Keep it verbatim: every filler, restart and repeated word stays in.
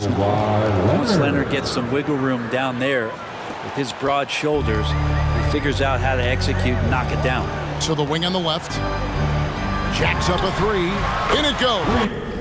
Once Leonard gets some wiggle room down there with his broad shoulders, he figures out how to execute and knock it down. To the wing on the left. Jacks up a three. In it goes.